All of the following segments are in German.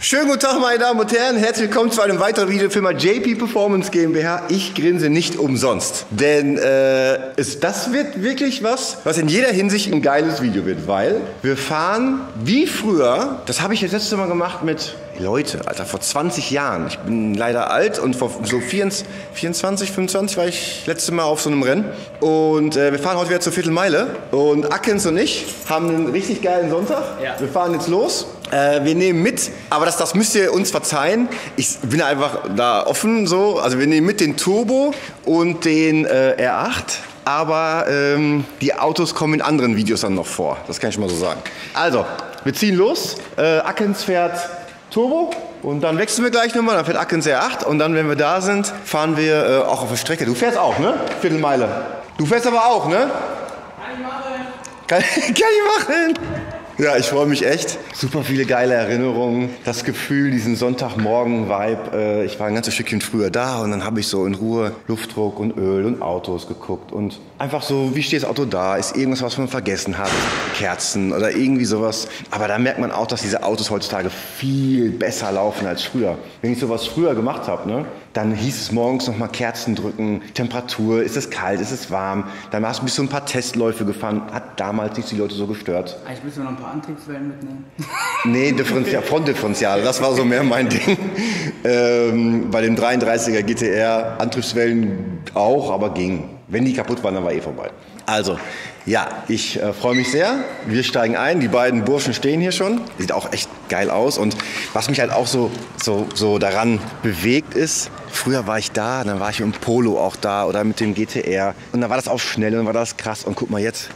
Schönen guten Tag, meine Damen und Herren. Herzlich willkommen zu einem weiteren Video der Firma JP Performance GmbH. Ich grinse nicht umsonst, denn das wird wirklich was in jeder Hinsicht ein geiles Video wird, weil wir fahren wie früher. Das habe ich das letzte Mal gemacht mit Leute, Alter, vor 20 Jahren. Ich bin leider alt und vor so 24, 25 war ich letzte Mal auf so einem Rennen. Und wir fahren heute wieder zur Viertelmeile. Und Akens und ich haben einen richtig geilen Sonntag. Ja. Wir fahren jetzt los. Wir nehmen mit, aber das müsst ihr uns verzeihen. Ich bin einfach da offen so. Also wir nehmen mit den Turbo und den R8. Aber die Autos kommen in anderen Videos dann noch vor. Das kann ich schon mal so sagen. Also, wir ziehen los. Akens fährt Turbo und dann wechseln wir gleich nochmal, dann fährt Akens R8 und dann, wenn wir da sind, fahren wir auch auf der Strecke. Du fährst auch, ne? Viertelmeile. Du fährst aber auch, ne? Kann ich machen. Ja, ich freue mich echt. Super viele geile Erinnerungen. Das Gefühl, diesen Sonntagmorgen-Vibe. Ich war ein ganzes Stückchen früher da und dann habe ich so in Ruhe Luftdruck und Öl und Autos geguckt. Und einfach so, wie steht das Auto da? Ist irgendwas, was man vergessen hat? Kerzen oder irgendwie sowas. Aber da merkt man auch, dass diese Autos heutzutage viel besser laufen als früher. Wenn ich sowas früher gemacht habe, ne, dann hieß es morgens nochmal Kerzen drücken, Temperatur, ist es kalt, ist es warm. Dann bist du ein paar Testläufe gefahren, hat damals nicht die Leute so gestört. Eigentlich müssen wir noch ein paar Antriebswellen mitnehmen. Nee, Frontdifferential, das war so mehr mein Ding. Bei dem 33er GTR Antriebswellen auch, aber ging. Wenn die kaputt waren, dann war vorbei. Also, ja, ich freue mich sehr. Wir steigen ein. Die beiden Burschen stehen hier schon. Sieht auch echt geil aus. Und was mich halt auch so daran bewegt ist, früher war ich da, dann war ich mit dem Polo auch da oder mit dem GTR. Und dann war das auch schnell und dann war das krass. Und guck mal jetzt.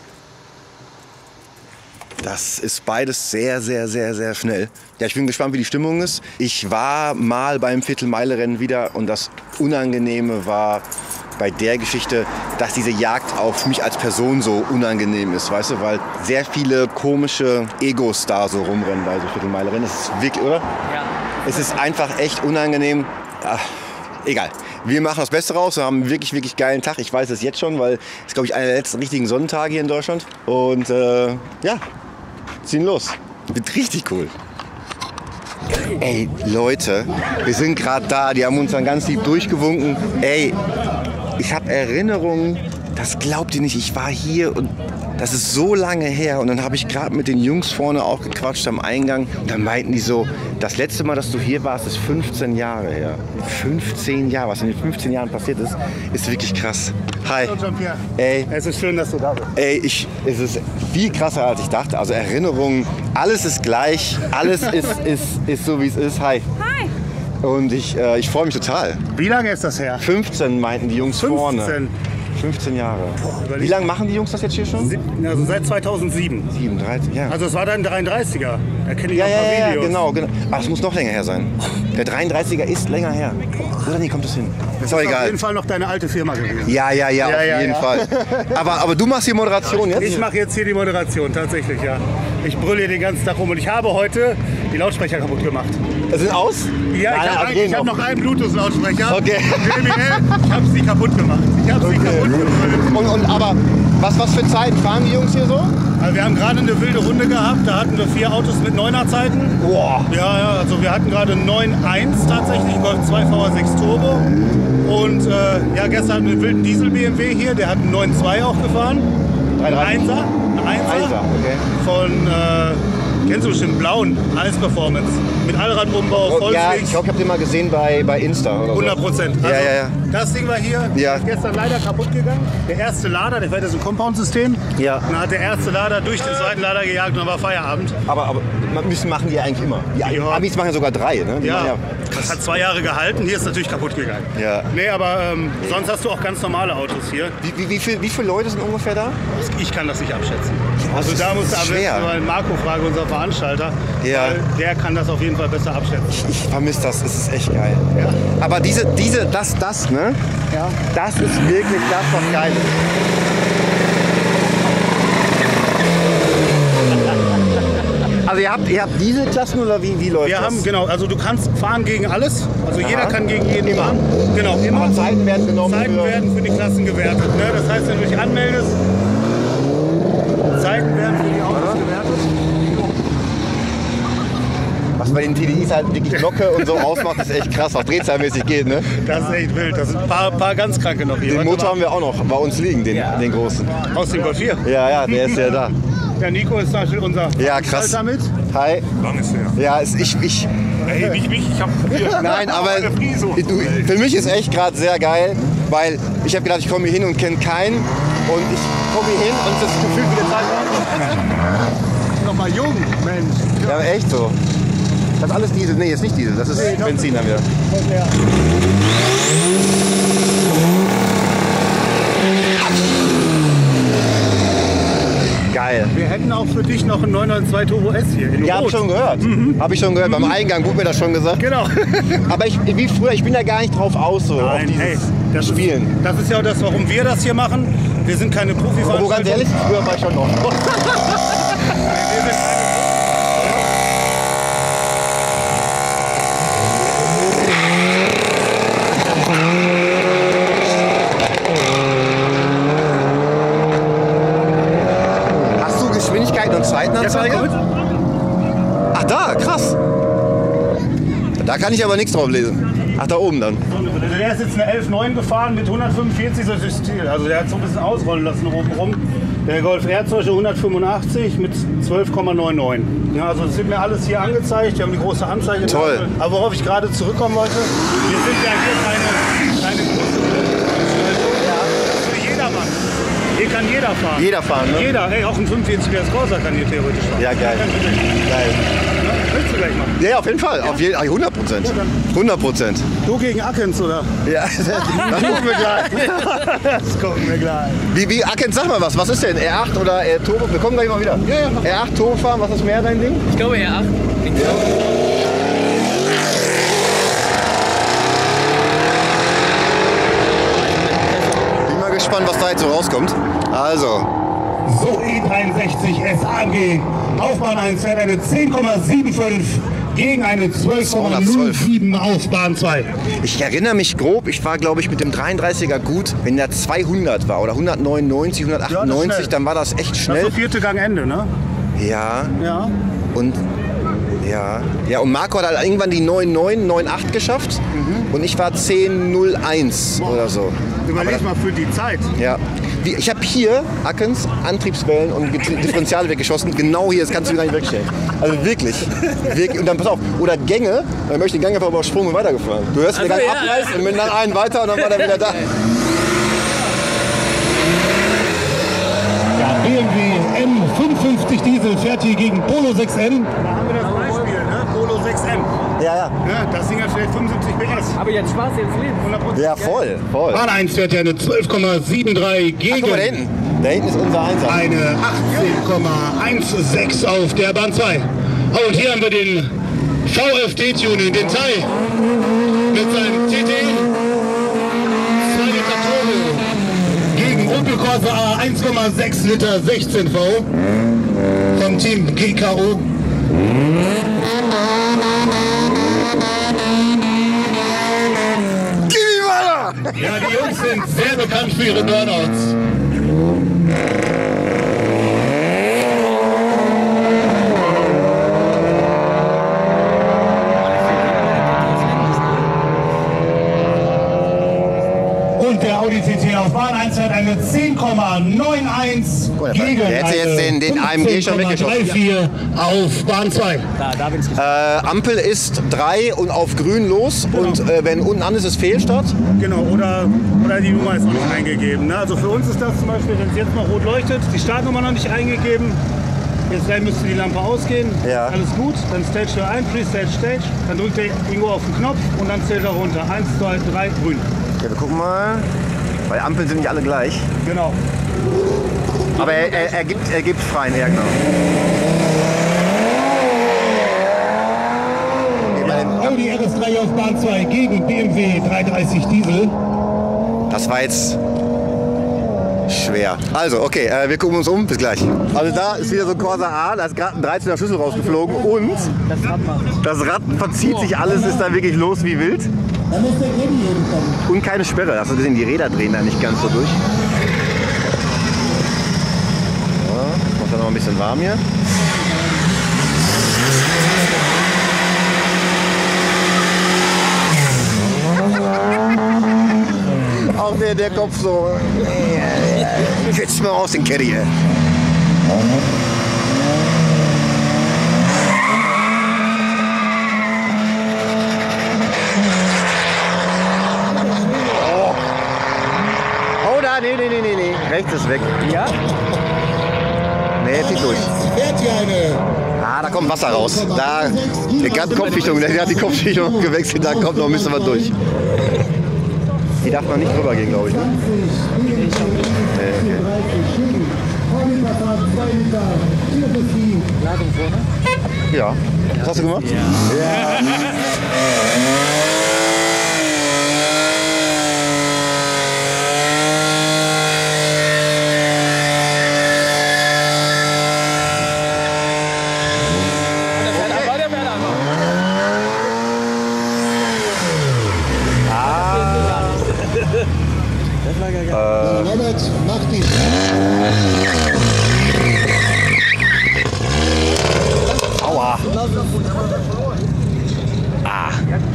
Das ist beides sehr, sehr, sehr, sehr schnell. Ja, ich bin gespannt, wie die Stimmung ist. Ich war mal beim Viertelmeile-Rennen wieder und das Unangenehme war bei der Geschichte, dass diese Jagd auch für mich als Person so unangenehm ist, weißt du, weil sehr viele komische Egos da so rumrennen bei so Viertelmeile-Rennen. Das ist wirklich, oder? Ja. Es ist einfach echt unangenehm. Ach, egal. Wir machen das Beste raus. Wir haben einen wirklich, wirklich geilen Tag. Ich weiß es jetzt schon, weil es, glaube ich, einer der letzten richtigen Sonnentage hier in Deutschland. Und ja, ziehen los. Wird richtig cool. Ey, Leute, wir sind gerade da. Die haben uns dann ganz lieb durchgewunken. Ey, ich habe Erinnerungen, das glaubt ihr nicht. Ich war hier und das ist so lange her. Und dann habe ich gerade mit den Jungs vorne auch gequatscht am Eingang. Und dann meinten die so, das letzte Mal, dass du hier warst, ist 15 Jahre her. 15 Jahre, was in den 15 Jahren passiert ist wirklich krass. Hi. Hallo Jean-Pierre. Ey. Es ist schön, dass du da bist. Ey, es ist viel krasser, als ich dachte. Also Erinnerungen, alles ist gleich, alles ist so, wie es ist. Hi. Hi. Und ich freue mich total. Wie lange ist das her? 15 meinten die Jungs 15. vorne. 15 Jahre. Wie lange machen die Jungs das jetzt hier schon? Also seit 2007. 37, ja. Also es war dann 33er. Da kenne ich Ja, noch ein paar Videos. genau. Aber es muss noch länger her sein. Der 33er ist länger her. Oder nee, kommt das hin? Ist doch Das ist auf egal. jeden Fall noch deine alte Firma gewesen. Ja, auf jeden Fall. Aber du machst die Moderation jetzt? Ich mache jetzt hier die Moderation, tatsächlich, ja. Ich brülle hier den ganzen Tag rum und ich habe heute die Lautsprecher kaputt gemacht. Sind aus? Ja, Nein, ich habe noch einen Bluetooth-Lautsprecher. Okay. JBL, ich habe sie kaputt gemacht. Aber was für Zeiten fahren die Jungs hier so? Also wir haben gerade eine wilde Runde gehabt, da hatten wir 4 Autos mit 9er-Zeiten. Boah. Ja, also wir hatten gerade 9.1 tatsächlich, Golf 2 VR6 Turbo. Und ja, gestern hatten wir einen wilden Diesel-BMW hier, der hat einen 9.2 auch gefahren. Ein 1er. Ein 1er, okay. Von, kennst du bestimmt, blauen, Alles Performance. Mit Allradumbau, Vollfix. Ja, ich glaube, ich habe den mal gesehen bei Insta. Oder so. 100%. Also, Ja. Das Ding war hier, ist gestern leider kaputt gegangen. Der erste Lader, der war ja so ein Compound-System. Ja. Und dann hat der erste Lader durch den zweiten Lader gejagt und dann war Feierabend. Aber machen die eigentlich immer. Die Amis machen ja sogar 3, ne? Ja, das hat 2 Jahre gehalten. Hier ist natürlich kaputt gegangen. Ja. Nee, aber sonst hast du auch ganz normale Autos hier. Wie viele Leute sind ungefähr da? Ich kann das nicht abschätzen. Ja, also da musst du am besten mal Marco fragen, unser Veranstalter. Ja. Weil der kann das auf jeden Fall besser abschätzen. Ich vermisse das, es ist echt geil. Ja. Aber das, ne? Ja. Das ist wirklich das, was geil ist. Also ihr habt diese Klassen oder wie läuft Wir das? haben, genau, also du kannst fahren gegen alles. Also jeder kann gegen jeden fahren. Genau, immer. Aber Zeiten werden genommen. Zeiten werden für die Klassen gewertet. Ne? Das heißt, wenn du dich anmeldest, Zeiten werden für die Autos gewertet. Was was bei den TDIs halt wirklich Glocke und so ausmacht, ist echt krass, was drehzahlmäßig geht, ne? Das ist echt wild. Das sind ein paar ganz Kranke noch hier. Den Motor haben wir auch noch bei uns liegen, den großen. Aus dem Golf 4. Ja, der ist ja da. Der Nico ist zum Beispiel unser Ja, krass. Mit. Hi. Lang ist her. Ja, Ey, nicht mich, ich hab hier. Nein, aber für mich ist echt gerade sehr geil, weil ich habe gedacht, ich komme hier hin und kenne keinen. Und ich komme hier hin und das Gefühl wieder Zeit. Nochmal jung, Mensch. Ja, echt so. Das ist alles Diesel. Nee, ist nicht Diesel, das ist Benzin dann wieder. Geil. Wir hätten auch für dich noch einen 992 Turbo S hier in Ja, hab ich schon gehört. Hab ich schon gehört. Beim Eingang wurde mir das schon gesagt. Genau. Aber wie früher, ich bin da gar nicht drauf aus, so auf Nein, dieses hey, das Spielen. Das ist ja auch das, warum wir das hier machen. Wir sind keine Profi-Veranstaltung. Aber ganz ehrlich, früher war ich schon noch. Hast du Geschwindigkeiten und Zeitenanzeige? Ach da, krass. Da kann ich aber nichts drauf lesen. Ach, da oben dann. Der ist jetzt eine 11.9 gefahren mit 145 so das Ziel. Also der hat so ein bisschen ausrollen lassen oben rum. Der Golf R zum Beispiel 185 mit 12,99. Ja, also das wird mir alles hier angezeigt. Wir haben die große Anzeige. Toll. Aber worauf ich gerade zurückkommen wollte, wir sind ja hier keine große für jedermann. Hier kann jeder fahren. Jeder fahren, ne? Jeder, ey, auch ein 45er Corsa kann hier theoretisch fahren. Ja, geil. Geil. Ja, willst du gleich machen? Ja, auf jeden Fall. Auf 100%. 100%. Du gegen Akens, oder? Ja, das gucken wir gleich. Das gucken wir gleich. Wie Akens, sag mal was ist denn? R8 oder Turbo? Wir kommen gleich mal wieder. Ja. R8 Turbo fahren, was ist mehr dein Ding? Ich glaube R8. Bin mal gespannt, was da jetzt so rauskommt. Also. So E63 SAG. Aufbahn 1 fährt eine 10,75 gegen eine 12,07 auf Bahn 2. Ich erinnere mich grob, ich war glaube ich mit dem 33er gut, wenn der 200 war oder 199, 198, dann war das echt Das schnell. ist der vierte Gang Ende, ne? Ja, Ja. und und Marco hat halt irgendwann die 9,9, 9,8 geschafft und ich war 10,01 oder so. Überleg mal für die Zeit. Ja. Ich habe hier Akens, Antriebswellen und Differentiale weggeschossen. Genau hier, das kannst du gar nicht wegstellen. Also wirklich. Und dann pass auf, oder Gänge, dann möchte ich den Gang einfach übersprungen und weitergefahren. Du hörst mir dann abreißen und mit dann einen weiter und dann war der wieder da. Ja, BMW M55 Diesel fährt hier gegen Polo 6M. Da haben wir das Beispiel, ne? Polo 6M. Ja. Ja, das Ding hat vielleicht 75 PS. Aber jetzt Spaß, jetzt Leben. 100%. Ja, voll. Bahn 1 fährt ja eine 12,73 gegen Guck mal da hinten. Da hinten ist unser Einser. eine 18,16 auf der Bahn 2. Und hier haben wir den VFD-Tuning, den Tai mit seinem TT 2 Liter Turbo gegen Opel Corsa A 1,6 Liter 16 V vom Team GKO. Ja, die Jungs sind sehr bekannt für ihre Burnouts. Und der Audi TT auf Bahn 1 hat eine 10,91 gegen der hätte jetzt den AMG schon weggeschossen. 15,34 auf Bahn 2. Da bin ich Ampel ist 3 und auf grün los und wenn unten an ist, ist Fehlstart. Genau, oder die Nummer ist noch nicht eingegeben. Ne? Also für uns ist das zum Beispiel, wenn es jetzt noch rot leuchtet, die Startnummer noch nicht eingegeben. Jetzt gleich müsste die Lampe ausgehen. Ja. Alles gut. Dann Stage 1, Pre-Stage, Stage. Dann drückt er irgendwo auf den Knopf und dann zählt er runter. 1, 2, 3, grün. Ja, wir gucken mal. Weil Ampeln sind nicht alle gleich. Genau. Aber er gibt freien, ja genau. Audi RS3 auf Bahn 2 gegen BMW 330 Diesel. Das war jetzt schwer. Also, okay, wir gucken uns um. Bis gleich. Also da ist wieder so ein Corsa A, da ist gerade ein 13er Schlüssel rausgeflogen und das Rad verzieht sich alles, ist da wirklich los wie wild. Und keine Sperre. Hast du gesehen, die Räder drehen da nicht ganz so durch. So, macht dann noch ein bisschen warm hier. der Kopf so. Jetzt mal aus den Caddy, ey. Oh, da, nee. Rechts ist weg. Ja? Nee, zieht durch. Ah, da kommt Wasser raus. Da, der hat Kopfdichtung, der hat die Kopfdichtung gewechselt, da kommt noch ein bisschen was durch. Die darf man nicht drüber gehen, glaube ich. Ne? Ladung vorne? Ja. Was hast du gemacht? Ja. Robert, mach die. Aua. Ah.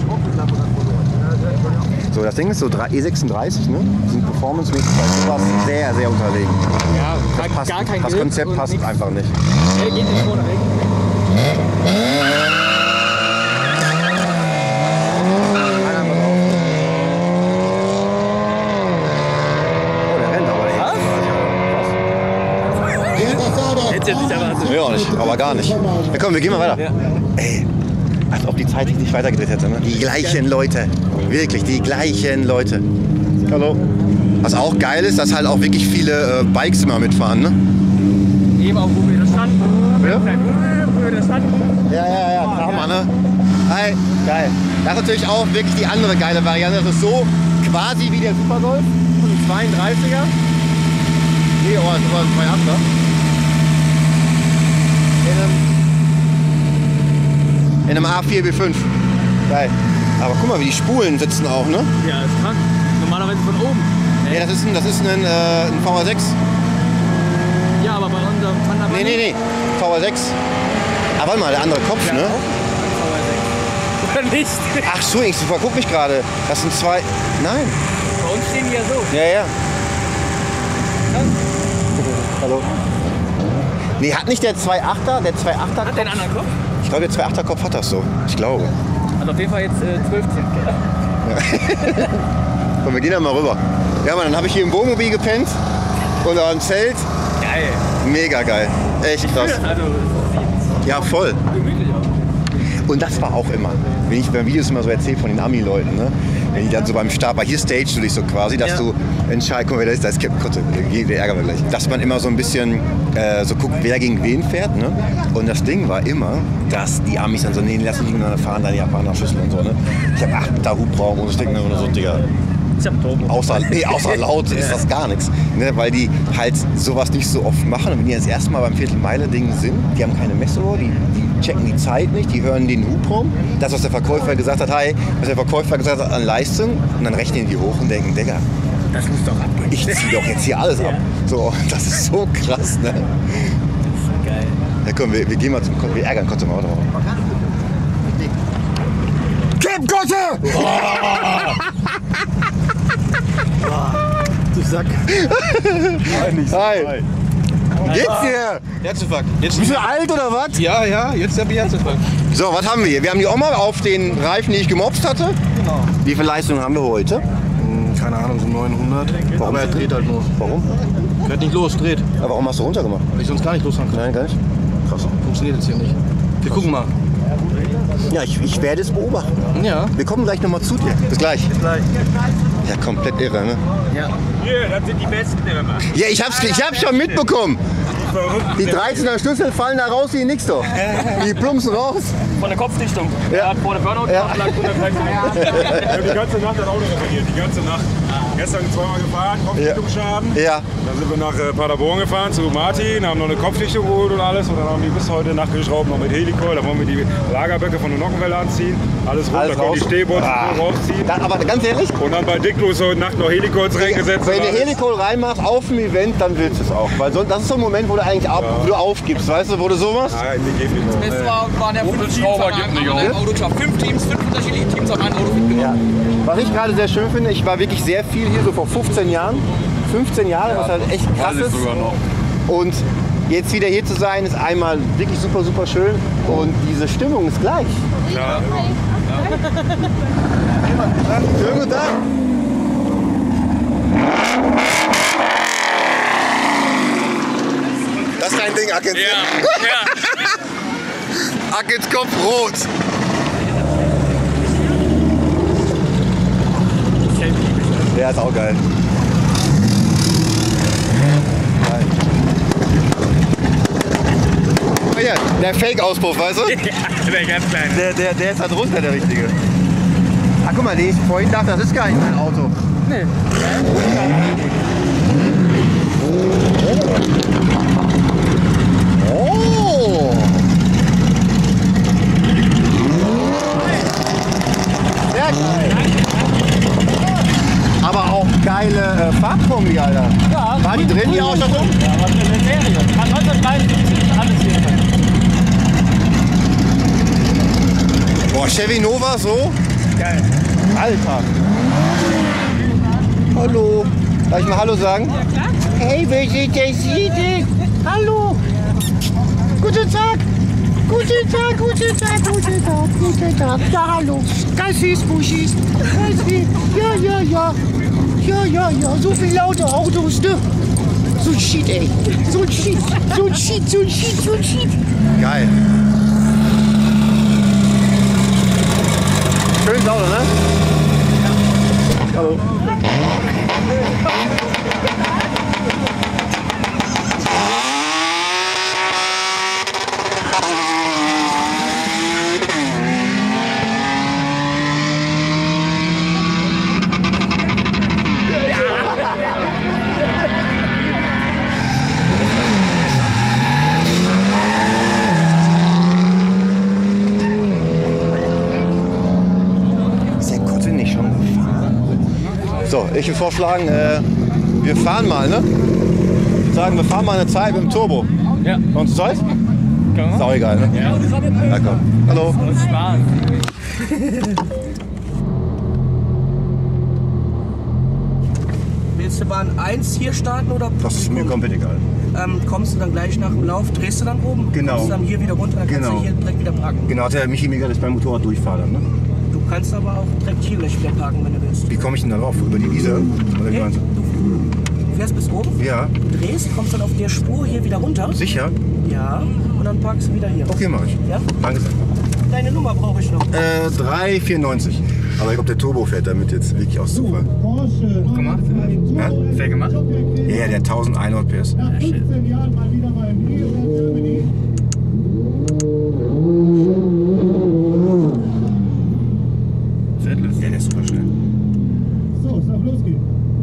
So, das Ding ist so E36, ne? Sind performance-mäßig bei sowas sehr, sehr unterlegen. Ja, Passt, gar kein das Grip Konzept und passt nix. einfach nicht. Der geht nicht vorne weg. Oh, der rennt aber echt. Hätte ich nicht erwartet. Ja, auch nicht, aber gar nicht. Ja, komm, wir gehen mal weiter. Ja. Ey, als ob die Zeit sich nicht weitergedreht hätte, ne? Die gleichen Leute. Wirklich, die gleichen Leute. Hallo. Was auch geil ist, dass halt auch wirklich viele Bikes immer mitfahren, ne? Eben auch, wo wir da standen. Ja? Wo wir da standen. Ja, Trauma, ne? Hi, geil. Das ist natürlich auch wirklich die andere geile Variante. Das ist so quasi wie der Supergolf von dem 32er. Nee, oh, das war ein 2.8er. In einem A4 B5. Geil. Aber guck mal, wie die Spulen sitzen auch, ne? Ja, ist krank. Normalerweise von oben. Nee, das ist ein VR6. Ja, aber bei unserem Thunderbird. Nee. VR6. Aber warte mal, der andere Kopf, ne? Oder nicht? Ach so, ich verguck mich gerade. Das sind zwei. Nein. Bei uns stehen die ja so. Ja. Hallo. Nee, hat nicht der 2.8er? Der 2.8er Hat Kopf? der einen anderen Kopf? Ich glaube, der 2.8er Kopf hat das so. Ich glaube. Also auf jeden Fall jetzt 12 Zentimeter. Komm, wir gehen da mal rüber. Ja, Mann, dann habe ich hier im Wohnmobil gepennt. Unter einem Zelt. Geil. Mega geil. Echt krass. Also, Ja, voll. gemütlich auch. Und das war auch immer, wenn ich beim Videos immer so erzähle von den Ami-Leuten, ne? Wenn die dann so beim Start, weil hier stagest du dich so quasi, dass du entscheidest, guck mal, da ist Captain Kotte, der ärgert mich gleich. Dass man immer so ein bisschen so guckt, wer gegen wen fährt, ne? Und das Ding war immer, dass die Amis dann so, nee, lass mich miteinander fahren, dann die Japaner Schüssel und so, ne? Ich hab 8 Meter Hubraum und ich denke mir so, Digga, Ich hab Turbo. außer laut ist das gar nichts, ne? Weil die halt sowas nicht so oft machen. Und wenn die das erste Mal beim Viertelmeile-Ding sind, die haben keine Messuhr, die checken die Zeit nicht, die hören den Hubraum, das, was der Verkäufer gesagt hat, was der Verkäufer gesagt hat an Leistung, und dann rechnen die hoch und denken, Digga, Das muss doch abgehen. ich zieh doch jetzt hier alles ab. So, das ist so krass, ne? Geil. Ja, komm, wir gehen mal zum wir ärgern Kotze mal. Kim Kotze! Du Sack. Hi! Geht's dir? Herzinfarkt. Jetzt Bist du alt oder was? ja, jetzt habe ich Herzinfarkt. So, was haben wir hier? Wir haben die Oma auf den Reifen, die ich gemopst hatte. Genau. Wie viel Leistung haben wir heute? Keine Ahnung, so 900. Warum? Aber er dreht halt nur. Warum? Fährt nicht los, dreht. Aber warum hast du runtergemacht? Weil ich sonst gar nicht losfahren kann. Nein, gar nicht. Krass. Funktioniert jetzt hier nicht. Wir gucken mal. Ja, ich werde es beobachten. Ja. Wir kommen gleich nochmal zu dir. Bis gleich. Ja, komplett irre, ne? Ja. Hier, das sind die Besten immer. Ja, ich hab's schon mitbekommen. Die 13er Schlüssel fallen da raus wie nix doch. Die plumpsen raus. Von der Kopfdichtung. Ja. Vor der Burnout Ja. lag 130 Meter. Die ganze Nacht das Auto repariert, die ganze Nacht. Gestern zweimal gefahren, Kopfdichtungsschaden. Ja. Dann sind wir nach Paderborn gefahren zu Martin, haben noch eine Kopfdichtung geholt und alles. Und dann haben die bis heute Nacht geschraubt, noch mit Helikol. Da wollen wir die Lagerböcke von der Nockenwelle anziehen. Alles runter, Alles da können raus. die Stehbolzen Ah. rausziehen. Aber ganz ehrlich, Und dann bei Diclo ist heute Nacht noch Helikol reingesetzt. wenn du Helical reinmachst auf dem Event, dann willst du es auch. Weil das ist so ein Moment, wo du eigentlich wo du aufgibst, weißt du, wo du sowas? Nein, die geht nicht mehr. Es waren ja 5 Teams an einem Autojob. 5 Teams, 5 unterschiedliche Teams auf einem Auto mitgenommen. Ja. Was ich gerade sehr schön finde, ich war wirklich sehr viel hier, so vor 15 Jahren. 15 Jahre, was halt echt krass ist. Und jetzt wieder hier zu sein, ist einmal wirklich super, super schön. Und diese Stimmung ist gleich. Ja. Schönen guten Tag. Das ist dein Ding, Ackens. Ja. Ackens Kopf rot. Der ist auch geil. Oh ja, der Fake-Auspuff, weißt du? Der ganz kleine. Der ist da drunter, der richtige. Ach guck mal, den ich vorhin dachte, das ist gar nicht mein Auto. Nee. Oh! Sehr geil. Aber auch geile Farbkombi, Alter. Ja, war die drin, die Ausstattung? Ja, war drin, eine Serie. Hat 1973 alles hier drin. Boah, Chevy Nova so? Geil. Alter. Hallo. Darf ich mal Hallo sagen? Ja, klar. Hey, wer ist der Siede? Hallo. Guten Tag. Guten Tag, guten Tag, guten Tag, guten Tag. Ja, hallo. Ganz süß, Buschis. Ganz süß. Ja, ja, ja. Ja, ja, ja. So viele laute Autos, ne? So ein Shit, ey. So ein Shit. So ein Shit, so ein Shit, so ein Shit. Geil. Schönes Auto, ne? Hallo. So, ich würde vorschlagen, wir fahren mal, ne? Ich würde sagen, wir fahren mal eine Zeit mit dem Turbo. Ja. Und du Zeit? Ist auch egal, ne? Ja. Ja, komm. Hallo. Das ist Spaß. Willst du Bahn 1 hier starten oder? Das ist mir komplett egal. Kommst du dann gleich nach dem Lauf, drehst du dann oben? Genau. Kommst du dann hier wieder runter, dann kannst Genau. du hier direkt wieder parken. Genau, hat der Michi mir gesagt, dass ich beim Motorrad durchfahre dann, ne? Du kannst aber auch direkt hier gleich wieder parken, wenn du willst. Wie komme ich denn da drauf? Über die Wiese? Oder wie Okay. meinst du? Du fährst bis oben, Ja, drehst, kommst dann auf der Spur hier wieder runter. sicher? Ja, und dann parkst du wieder hier. Okay, mach ich. Ja? Danke sehr. Deine Nummer brauche ich noch. 3,94. Aber ich glaube, der Turbo fährt damit jetzt wirklich aus Zufall. Gemacht? Ja? Fair gemacht? Ja, der 1100 PS. Nach 15 Jahren mal wieder beim Neo Germany. Ja, der ist super schnell. So, es darf losgehen.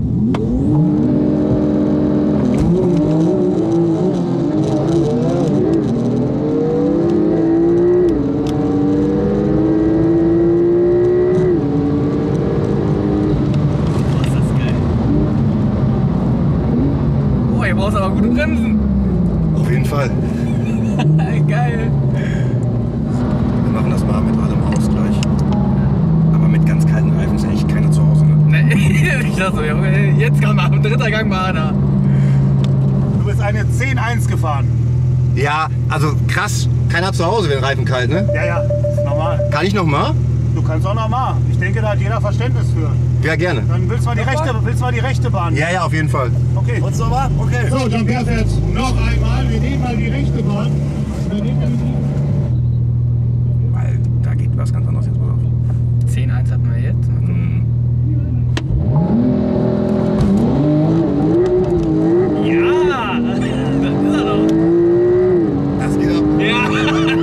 Boah, ihr brauchst aber gute Bremsen. Auf jeden Fall. Geil. Wir machen das mal mit allem Ausgleich. Aber mit ganz kalten Reifen ist echt keiner zu Hause. Ne? Ich dachte so, Junge, jetzt kann man, dritter Gang mal da. Du bist eine 10-1 gefahren. Ja, also krass. Keiner zu Hause, wenn Reifen kalt, ne? Ja, ja, ist normal. Kann ich noch mal? Du kannst auch normal. Ich denke, da hat jeder Verständnis für. Ja, gerne. Dann willst du mal die rechte Bahn. Ja, ja, auf jeden Fall. Okay. Und so mal? Okay. So, dann wär's jetzt noch einmal. Wir nehmen mal die rechte Bahn. Dann nehmen wir die. Weil da geht was ganz anderes jetzt mal auf. 10-1 hatten wir jetzt. Ja! Das ist er doch. Das geht ab. Ja!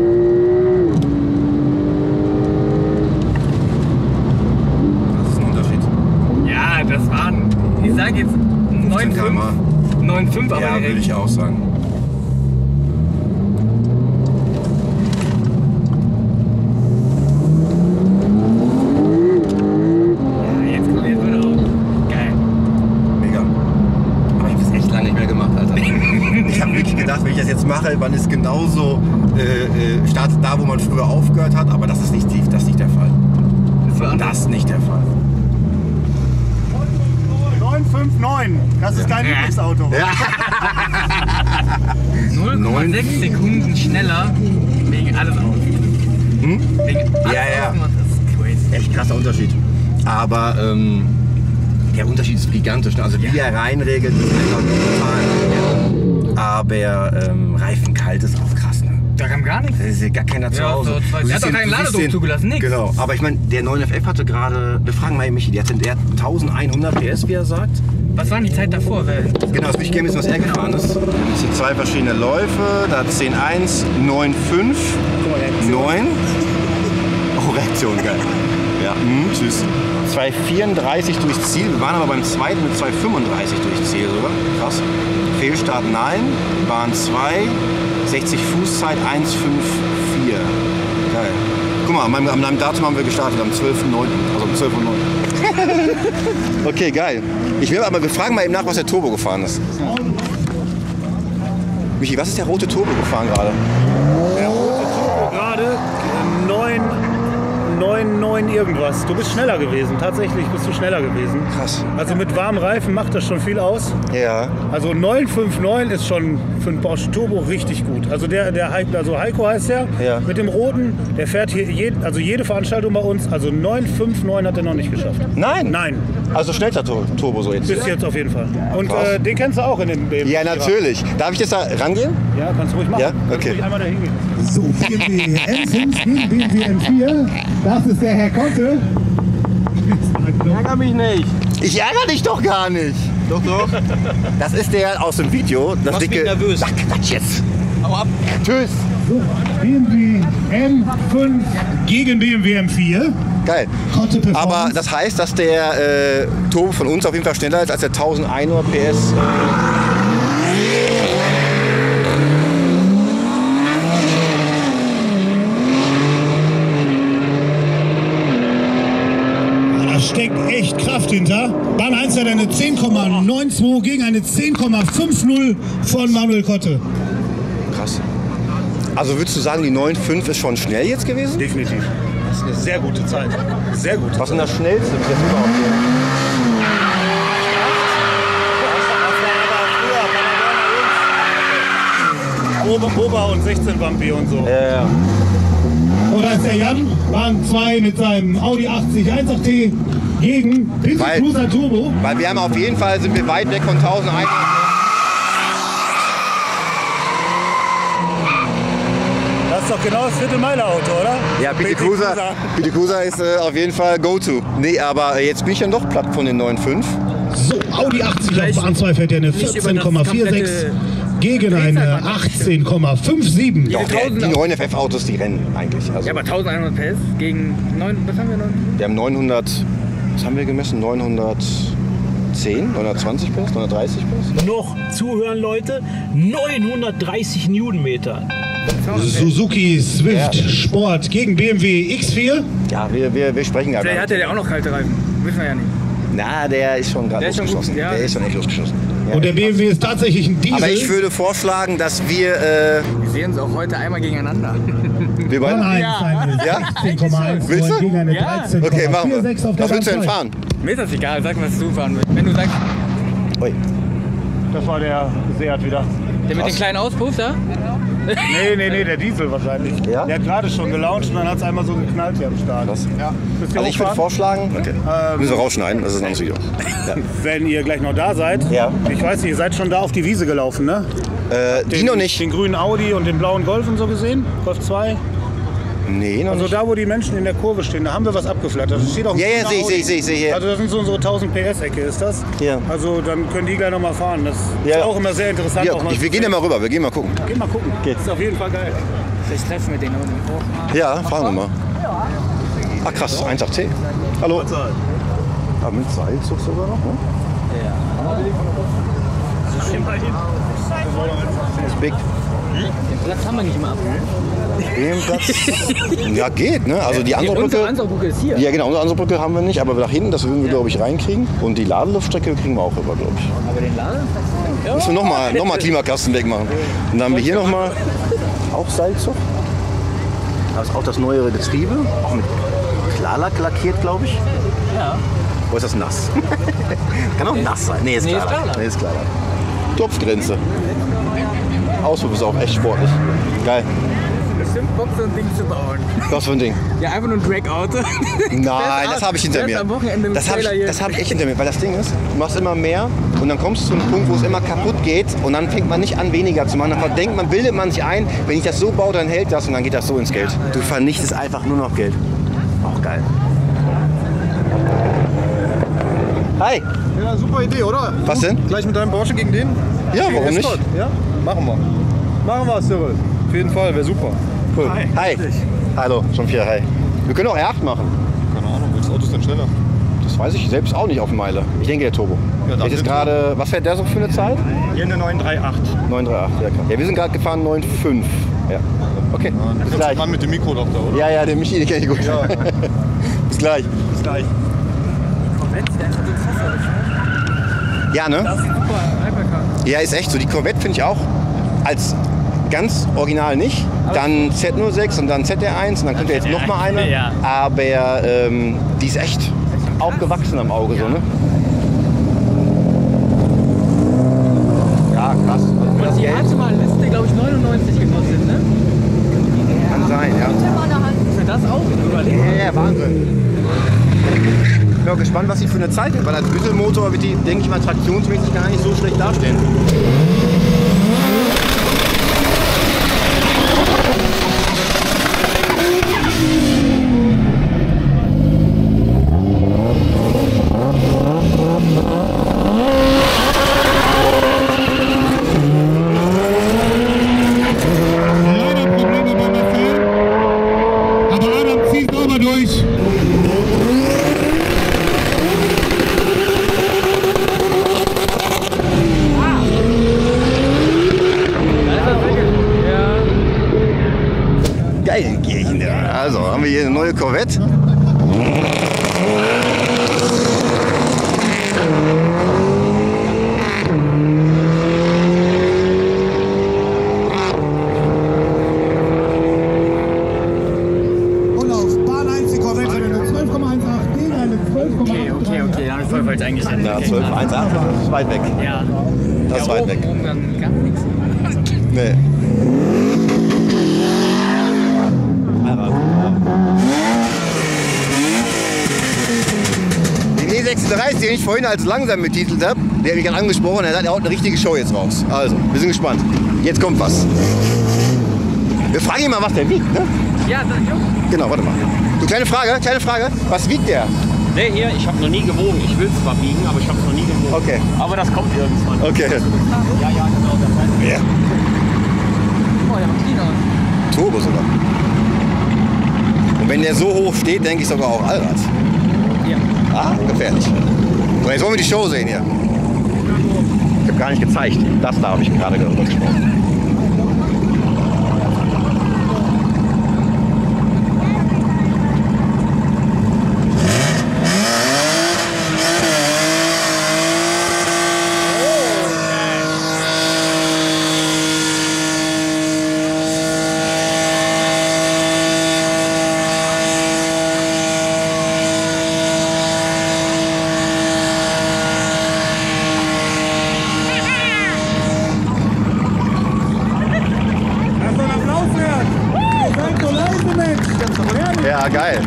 Das ist ein Unterschied. Ja, das waren, ich sag jetzt 15 km/h. 9,5, aber Ja, direkt. will ich auch sagen. Ja, jetzt kommt jetzt wieder auf. Geil. Fahrbahn ist genauso, startet da, wo man früher aufgehört hat, aber das ist nicht tief, das ist nicht der Fall. Das ist nicht der Fall. 959, das ist dein Lieblingsauto. Ja. 0,6 Sekunden schneller wegen alles aus. Wegen alles Ja. aus, das ist crazy. Echt krasser Unterschied. Aber der Unterschied ist gigantisch. Ne? Also wie er reinregelt, ist einfach total. Aber Reifen kalt ist auch krass. Ne? Da kam gar nichts. Da ist ja gar keiner zu Hause. So, der hat doch keinen Ladedruck zugelassen, nix. Genau, aber ich meine, der 9FF hatte gerade, wir fragen mal Michi, der hat 1100 PS, wie er sagt. Was war denn die Zeit davor? Genau, das will ich gerne wissen, was er gefahren ist. Das sind zwei verschiedene Läufe, da hat 10.1, 9.5, 9. Oh, Reaktion, geil. Ja, tschüss. 2,34 durchs Ziel, wir waren aber beim zweiten mit 2,35 durchs Ziel sogar. Krass. Fehlstart nein, Bahn 2, 60 Fußzeit 1,54. Geil. Guck mal, an meinem Datum haben wir gestartet, am 12.09. Also um 12.09 Uhr. Okay, geil. Wir fragen mal eben nach, was der Turbo gefahren ist. Michi, was ist der rote Turbo gefahren gerade? Der rote Turbo gerade 9 irgendwas. Du bist schneller gewesen. Tatsächlich bist du schneller gewesen. Krass. Also mit warmen Reifen macht das schon viel aus. Ja. Also 959 ist schon für einen Porsche Turbo richtig gut. Also Heiko heißt der, Ja. mit dem roten, der fährt hier jede Veranstaltung bei uns. Also 959 hat er noch nicht geschafft. Nein? Nein, Also schnellster Turbo so jetzt. bis jetzt auf jeden Fall. Und Krass. den kennst du auch in dem BMW. Ja, natürlich. Darf ich jetzt da rangehen? Ja, kannst du ruhig machen. Ja? Kannst Okay. ruhig einmal da hingehen. So, BMW M5 gegen BMW M4. Das ist der Herr Kotte. Ärger mich nicht. Ich ärgere dich doch gar nicht. Doch, doch. Das ist der aus dem Video. Das machst dicke. mich nervös. Ach, Quatsch jetzt. Hau ab. Tschüss. So, BMW M5 gegen BMW M4. Geil. Kotte Performance. Aber das heißt, dass der Turbo von uns auf jeden Fall schneller ist als der 1100 PS. Da steckt echt Kraft hinter. Bahn 1 hat eine 10,92 gegen eine 10,50 von Manuel Kotte. Krass. Also würdest du sagen, die 9.5 ist schon schnell jetzt gewesen? Definitiv. Das ist eine sehr gute Zeit. Sehr gut. Was ist denn das schnellste bis jetzt überhaupt hier? Boba und 16 Bambi und so. Ja. Und da ist der Jan, Bahn 2 mit seinem Audi 80 1.8T gegen Pinto Weil- Cruiser Turbo. Weil wir haben auf jeden Fall, sind wir weit weg von 1100. Das ist doch genau das Viertelmeiler-Auto, oder? Ja, Pete Cruiser ist auf jeden Fall Go-To. Nee, aber jetzt bin ich dann doch platt von den 9.5. So, Audi 80 auf Bahn 2 fährt ja eine 14,46 gegen eine 18,57. Doch, die 9FF-Autos, die rennen eigentlich. Also, Ja, aber 1100 PS gegen 9, was haben wir noch? wir haben 900, was haben wir gemessen? 910, 920 PS, 930 PS? Noch zuhören, Leute. 930 Newtonmeter. Suzuki Swift Sport gegen BMW X4. Ja, wir sprechen ja Vielleicht gar hat nicht. der auch noch kalte Reifen. Wissen wir ja nicht. Na, der ist schon gerade Der ist schon losgeschossen. gut, ja. Der ist schon echt losgeschossen. Ja. Und der BMW ist tatsächlich ein Diesel. Aber ich würde vorschlagen, dass wir Wir sehen uns auch heute einmal gegeneinander. wir Bahn beide... 1 eine Ja? 16,1 Willst du? gegen eine Ja. 13,46 Okay, machen wir. auf der Was Bahn willst du denn 2. fahren? Mir ist das egal, sag, was du fahren willst. Wenn du sagst, Ui. Das war der Seat wieder. der mit den kleinen Auspuff da? Nee, der Diesel wahrscheinlich. Ja? Der hat gerade schon gelauncht und dann hat es einmal so geknallt hier am Start. Krass. Ja. Müsst ihr Also ich würde hochfahren? vorschlagen, okay. Müssen wir rausschneiden, das ist ein anderes Video. Wenn ihr gleich noch da seid. Ja. Ich weiß nicht, ihr seid schon da auf die Wiese gelaufen, ne? Die noch nicht. Den grünen Audi und den blauen Golf und so gesehen? Golf 2? Nee, noch Also nicht. da, wo die Menschen in der Kurve stehen, da haben wir was abgeflattert. Das steht auch ein Ja, ja, grüner sehe Audi. ich hier. Also das sind so unsere 1000 PS-Ecke, ist das? Ja. Also dann können die gleich noch mal fahren. Das Ja. ist auch immer sehr interessant. Ja, auch mal wir gehen ja mal rüber, wir gehen mal gucken. Geh mal gucken. Okay. Das ist auf jeden Fall geil. Ich treffe mit denen unten. Ja, fragen wir mal. Ah krass, 1.8T. Hallo. Ah, mit Seilzug sogar noch, ne? Ja. Respekt. Den Platz haben wir nicht mehr ab. Den Platz. Ja, geht, ne? Also die andere Unsere Brücke. Ansaugbrücke ist hier. Ja, genau, unsere andere Brücke haben wir nicht, aber nach hinten, das würden wir, glaube ich, reinkriegen. Und die Ladeluftstrecke kriegen wir auch rüber, glaube ich. Aber den Laden? Müssen wir noch mal Klimakasten wegmachen. Und dann haben wir hier nochmal auch Seilzug. Da ist auch das neuere Getriebe, auch mit Klarlack lackiert, glaube ich. Ja. Wo ist das nass? Kann auch nass sein. Nee, ist Klarlack. Nee, ist Klarlack. Topfgrenze. Auspuff ist auch echt sportlich. Geil. Bestimmt Bock, so ein Ding zu bauen. Was für ein Ding? Ja, einfach nur ein Drag-Auto. Nein, das habe ich hinter mir. Am Wochenende im Das habe Trailer hier. ich echt hinter mir, weil das Ding ist, du machst immer mehr und dann kommst du zu einem Punkt, wo es immer kaputt geht und dann fängt man nicht an, weniger zu machen. Dann denkt man, bildet man sich ein, wenn ich das so baue, dann hält das und dann geht das so ins Geld. Du vernichtest einfach nur noch Geld. Auch geil. Hi. Ja, super Idee, oder? Was denn? Gleich mit deinem Porsche gegen den? Ja, Gegen warum nicht? Escort? Ja, machen wir. Machen wir, Cyril. Auf jeden Fall, wäre super. Cool. Hi. Hallo, schon wieder hi. Wir können auch R8 machen. Keine Ahnung, welches Auto ist denn schneller? Das weiß ich selbst auch nicht auf Meile. Ich denke der Turbo. Ja, Jetzt ist gerade, was fährt der so für eine Zeit? Hier eine 938. 938, ja klar. Ja, wir sind gerade gefahren 9,5. Ja. Okay, bis gleich. Mann mit dem Mikro doch da, oder? Ja, ja, den Michi, den kenne ich gut. Ja. Bis gleich. Bis gleich. Ja, ne? Das ist super, Hypercar. Ja, ist echt so. Die Corvette finde ich auch als ganz original nicht. Dann Z06 und dann ZR1 und dann kommt ja jetzt noch mal eine. Ja. Aber die ist echt auch gewachsen am Auge, so, ne? Ja, krass. Und die hatte mal eine Liste, glaube ich, 99 gekostet, ne? Kann sein, ja. Für das auch überlegt. Ja, Wahnsinn. Ich bin auch gespannt, was sie für eine Zeit hat, weil als Büttelmotor wird die, denke ich mal, traktionsmäßig gar nicht so schlecht dastehen. Aber Adam zieht sauber durch. Geil, Kirchen. Also, haben wir hier eine neue Corvette. Und auf Bahn 1 die Corvette eine 12,18 gegen eine 12,8. Okay, dann ist voll falsch eingestellt. Na, Okay. 12,18, das ist weit weg. Ja. Das ist Ja, weit oben, weg. oben dann gar nichts. Nee. Den E36, den ich vorhin als langsam betitelt habe, der hat mich gerade angesprochen, er sagt, er haut eine richtige Show jetzt raus. Also, wir sind gespannt. Jetzt kommt was. Wir fragen ihn mal, was der wiegt, ne? Ja, das ist Genau, warte mal. Du, kleine Frage. Was wiegt der? Der hier, ich habe noch nie gewogen. Ich will es zwar biegen, aber ich habe es noch nie gewogen. Okay. Aber das kommt irgendwann. Okay. Ja, genau. Das heißt, Ja. Oh, der macht clean aus. Turbo sogar. Und wenn der so hoch steht, denke ich sogar auch Allrad. Ja. Ah, gefährlich. So, jetzt wollen wir die Show sehen hier. Ich habe gar nicht gezeigt. Das da habe ich gerade darüber gesprochen. Ja, geil.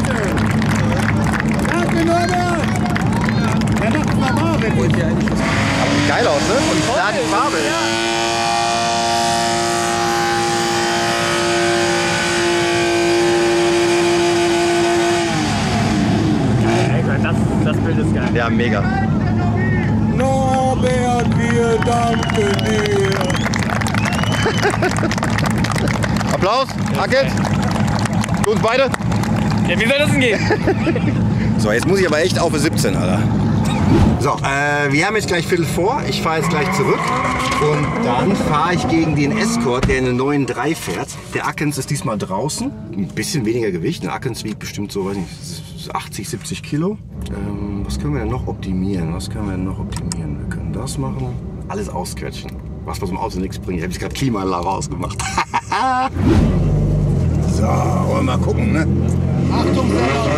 Aber sieht geil aus, ne? Und klar die Farbe. das Bild ist geil. Ja, mega. Norbert, wir danken dir. Applaus, Hackett. Für uns beide. Ja, wie soll das denn gehen? So, jetzt muss ich aber echt auf 17, Alter. So, wir haben jetzt gleich Viertel vor. Ich fahre jetzt gleich zurück. Und dann fahre ich gegen den Escort, der eine 9.3 fährt. Der Akens ist diesmal draußen. Ein bisschen weniger Gewicht. Der Akens wiegt bestimmt so, weiß nicht, 80, 70 Kilo. Was können wir denn noch optimieren? Wir können das machen. alles ausquetschen. Was bei so einem Auto nichts bringt. Ich habe jetzt gerade Klimaanlage ausgemacht. So, wollen wir mal gucken, ne? Achtung,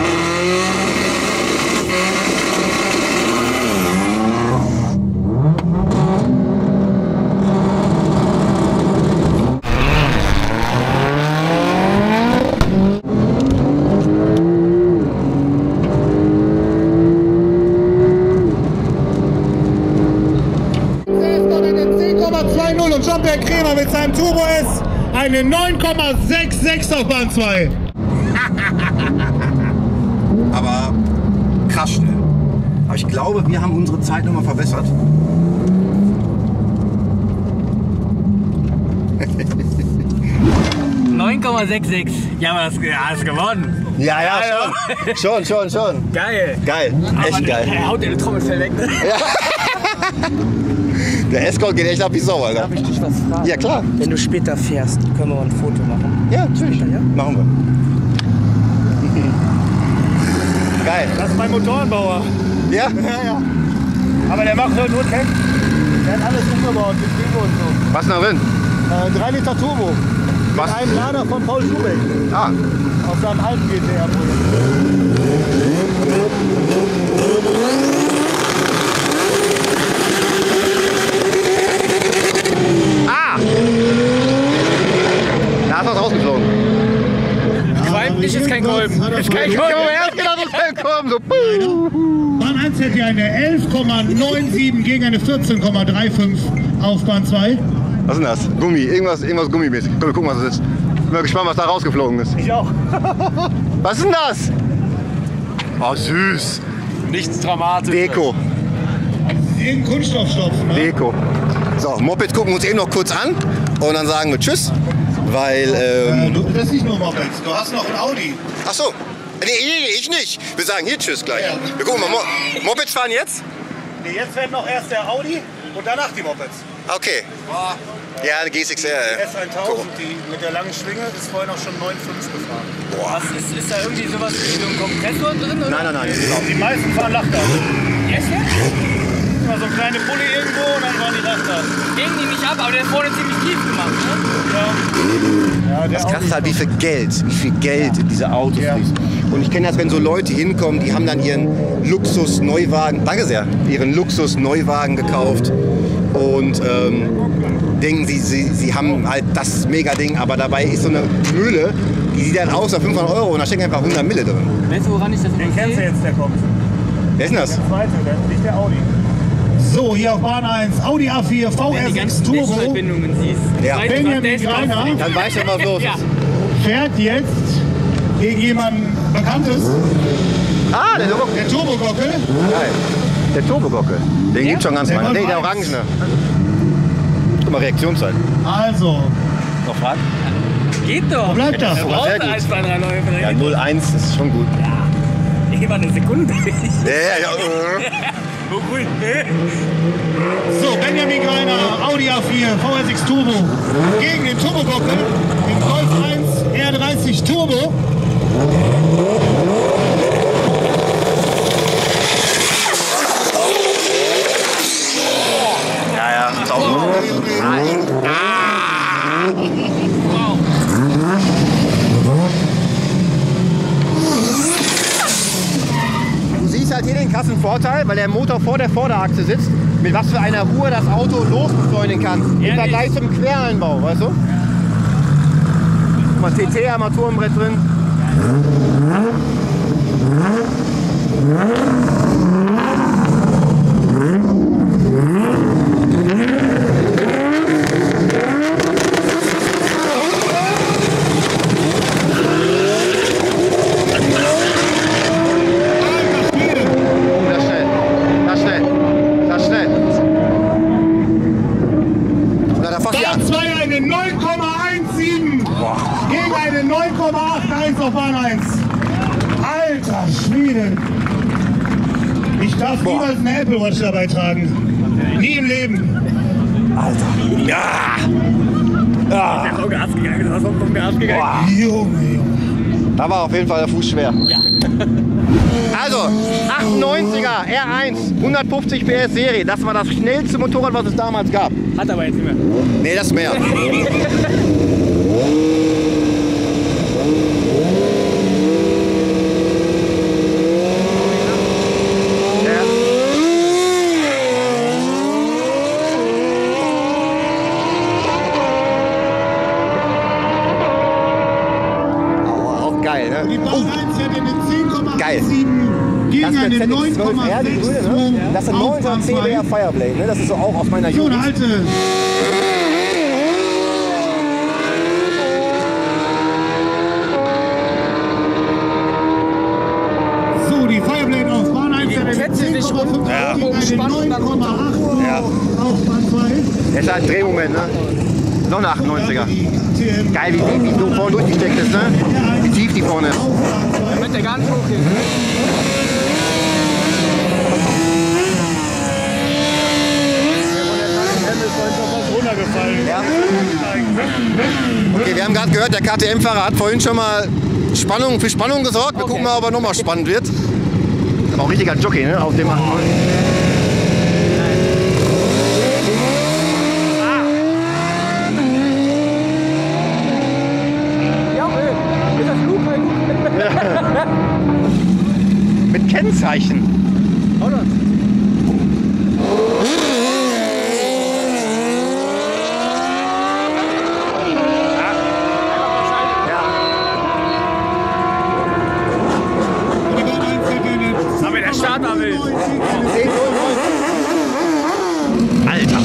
und Jean-Pierre Krämer mit seinem Turbo S eine 9,66 auf Bahn 2. Aber krass schnell. Aber ich glaube, wir haben unsere Zeit nochmal verbessert. ,966. Ja, aber das hast gewonnen. Ja, schon. Schon. Geil. Geil. Echt aber geil. Er haut den Trommelfell weg, ne? Ja. Der Escort geht echt ab wie Sau, Alter. Darf ich dich was fragen? Ja, klar. Wenn du später fährst, können wir ein Foto machen. Ja, natürlich. Ja? Machen wir. Geil. Das ist mein Motorenbauer. Ja? Ja. Aber der macht nur Tech. Der hat alles umgebaut, Betriebe und so. Was noch drin? 3 Liter Turbo. Was? Mit einem Lader von Paul Schubeck. Ah. Auf seinem alten GTR-Projekt. Da ist was rausgeflogen. Qualmt nicht, ist kein Kolben. Ist kein Kolben. Er hat gedacht, das ist kein Kolben. So. Bahn 1 hätte eine 11,97 gegen eine 14,35 auf Bahn 2. Was ist denn das? Gummi, irgendwas gummimäßig. Komm, wir gucken, was das ist. Ich bin mal gespannt, was da rausgeflogen ist. Ich auch. Was ist denn das? Oh, süß. Nichts Dramatisches. Deko. Irgendein Kunststoffstoff. Ne? Deko. So, Moped gucken wir uns eben noch kurz an und dann sagen wir Tschüss. Weil, Das ist nicht nur Mopeds, du hast noch ein Audi. Ach so. Nee, ich nicht. Wir sagen hier Tschüss gleich. Ja. Wir gucken mal, Mopeds fahren jetzt? Nee, jetzt werden noch erst der Audi und danach die Mopeds. Okay. Ja, eine GSXR. Die S1000, die mit der langen Schwinge, ist vorhin auch schon 9,5 gefahren. Was, ist da irgendwie sowas wie so ein Kompressor drin? Oder? Nein. Die meisten fahren Lachgas. Yes, ja? Immer so eine kleine Pulle irgendwo und dann waren die Lachgas. Legen die nicht ab, aber der ist vorne ziemlich tief gemacht, ne? Ja, der Das krass ist halt, wie viel Geld in diese Autos fließt. Und ich kenne das, wenn so Leute hinkommen, die haben dann ihren Luxus-Neuwagen, danke sehr, ihren Luxus-Neuwagen gekauft und denken, sie haben halt das Mega-Ding, aber dabei ist so eine Mühle, die sieht dann aus nach 500 € und da stecken einfach 100 Mille drin. Weißt du, woran ich das Den kennst du jetzt, der kommt. Wer ist denn das? Der zweite, nicht der Audi. So, hier auf Bahn 1, Audi A4 Wenn du die VR6 ganzen Turbo Verbindungen siehst. Ja. Weißt du, was Benjamin der ist drauf? Greiner. Dann weiß ich, was los Ja. ist. fährt jetzt gegen jemanden Bekanntes. Ah, der Turbogockel. Der Turbogockel. Geil. Der Turbogockel. Den gibt's schon ganz lange. Nee, der Orangene. Guck mal, Reaktionszeit. Also, Noch Fragen? Geht doch. wo bleibt das? Er braucht sehr gut. 1, 2, 3 neue Ja, 0,1 ist schon gut. Immer eine Sekunde. Ja. Oh, cool. So, Benjamin Greiner, Audi A4, VR6 Turbo gegen den Turbogockel, den Golf 1 R30 Turbo. Ja, ist auch gut. Du siehst halt hier den krassen Vorteil, weil der Motor vor der Vorderachse sitzt, mit was für einer Ruhe das Auto losbeschleunigen kann. Im Vergleich zum Quereinbau, weißt du? Guck mal, TT-Armaturenbrett drin. Das schnell. Na, da fast Bahn 2 eine 9,17 gegen eine 9,81 auf Bahn 1. Alter Schwede. Ich darf niemals eine Apple Watch dabei tragen. Nie im Leben. Ja! Gas gegangen, das ist vom Gas gegangen. Junge. Da war auf jeden Fall der Fuß schwer. Ja. Also, 98er R1, 150 PS Serie. Das war das schnellste Motorrad, was es damals gab. Hat aber jetzt nicht mehr. Nee, das ist mehr. Geil, ne? Geil. Das ist eine ZX12R, die grüne, ne? Das ist ein 9er CBR Fireblade, ne? Das ist so auch aus meiner Jugend. So, die Fireblade auf Bahn 1 der 10,5 Ja. gegen eine 9,8 Ja. auf Bahn 2. Das ist halt ein Drehmoment, ne? Noch eine 98er. Geil, wie tief die so vorne durchgesteckt ist, ne? Wie tief die vorne ist. Damit der gar nicht hochgeht. Ja. Okay, wir haben gerade gehört, der KTM-Fahrer hat vorhin schon mal für Spannung gesorgt. Wir gucken mal, ob er nochmal spannend wird. Aber auch ein richtiger Jockey, ne? Auf dem 98. Mit Kennzeichen. Oder? Aber der Starter will. Alter.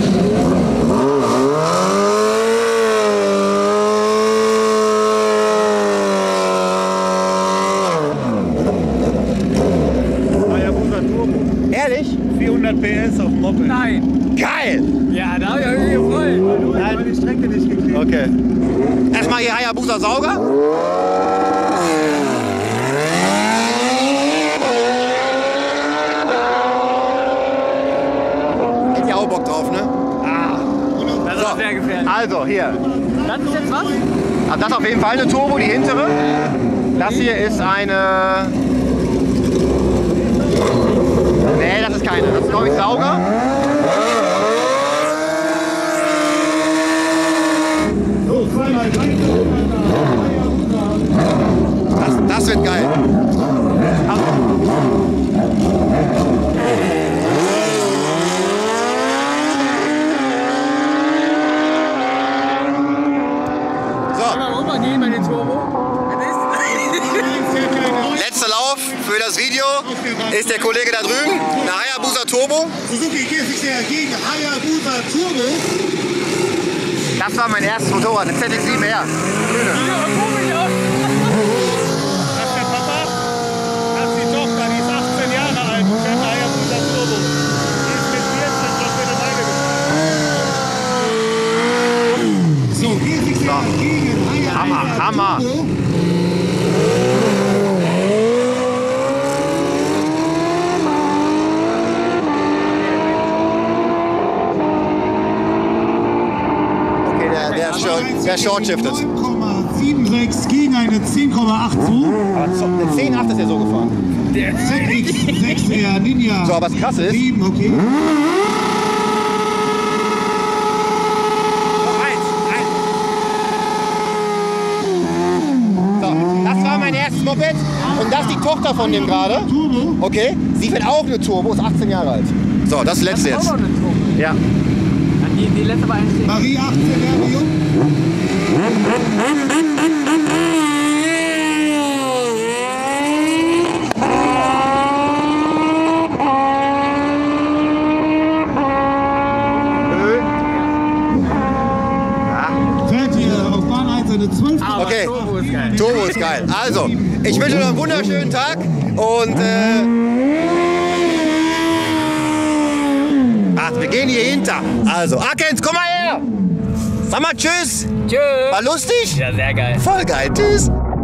Ehrlich? 400 PS auf dem Moped. Nein. Geil! Ja, da hab ich mich gefreut. Weil die Strecke nicht gekriegt. Okay. Erstmal hier Hayabusa Sauger. Hätte ja auch Bock drauf, ne? Das ist sehr gefährlich. Also, hier. Das ist jetzt was? Also das ist auf jeden Fall eine Turbo, die hintere. Das hier ist eine... Nee, das ist keine. Das ist, glaube ich, Sauger. Das wird geil. Rübergehen bei den Turbo. Letzter Lauf für das Video ist der Kollege da drüben, eine Hayabusa Turbo. Suzuki GSX-R gegen Hayabusa Turbo. Das war mein erstes Motorrad, eine ZX7R. Das ist der Papa. Das ist die Tochter, die ist 18 Jahre alt. Und fährt Hayabusa Turbo. Die ist mit 14 schon für eine Weile gefahren. So, GSX-R gegen Hayabusa Hammer. Turbo. Der short-shiftet. 9,76 gegen eine 10,82. Eine 10,8 ist ja so gefahren. Der ZX6R Ninja. So, aber was krass ist... 7, okay. So, das war mein erstes Moped und das ist die Tochter von dem gerade. Okay, sie fährt auch eine Turbo, ist 18 Jahre alt. So, das letzte jetzt. Ja. Die letzte war eigentlich. Marie 18 Jahre jung. Fährt hier auf Bahn 1 eine 12. Okay, Turbo ist geil. Turbo ist geil. Also, ich wünsche euch einen wunderschönen Tag und wir gehen hier hinter. Also, Akens, komm mal her! Sag mal tschüss! Tschüss! War lustig? Ja, sehr geil. Voll geil, tschüss!